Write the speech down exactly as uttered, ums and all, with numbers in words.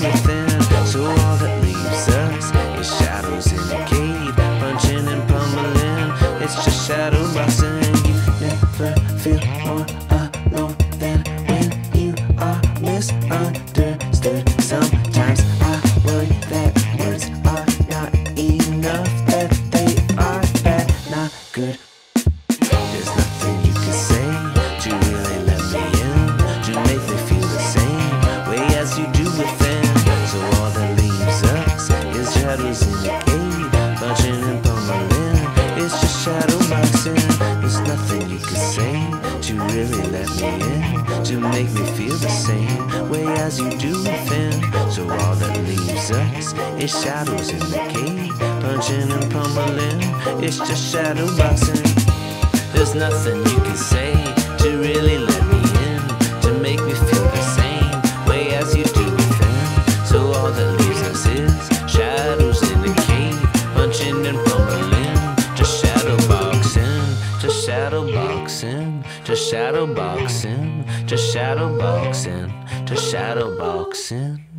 within. So all that leaves us is shadows in a cave, punching and pummeling. It's just shadow boxing. You never feel more alone than when you are misunderstood. Sometimes I worry that words are not enough, that they are bad, not good. There's nothing you can say to really let me in, to make me feel the same way as you do within. So all that leaves us is shadows in the cave, punching and pummeling. It's just shadow boxing. There's nothing you can say to really let me in, to make me feel the same way as you do within. So all that leaves us is shadows in the cave, punching and pummeling. It's just shadow boxing. There's nothing you can say to really let me in, to make me feel the same way as you do within. So all that leaves us is shadows in the cave, punching and pummeling. Just shadow boxing, just shadow boxing, just shadow boxing, just shadow boxing, just shadow boxing.